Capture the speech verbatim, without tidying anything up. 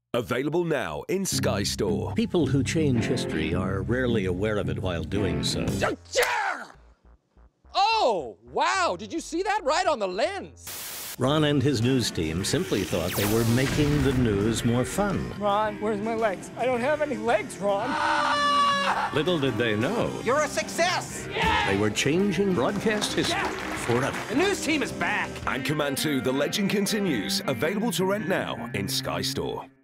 Available now in Sky Store. People who change history are rarely aware of it while doing so. Oh, wow, did you see that? Right on the lens. Ron and his news team simply thought they were making the news more fun. Ron, where's my legs? I don't have any legs, Ron. Little did they know, You're a success! they were changing broadcast history forever. The news team is back. Anchorman two: The Legend Continues. Available to rent now in Sky Store.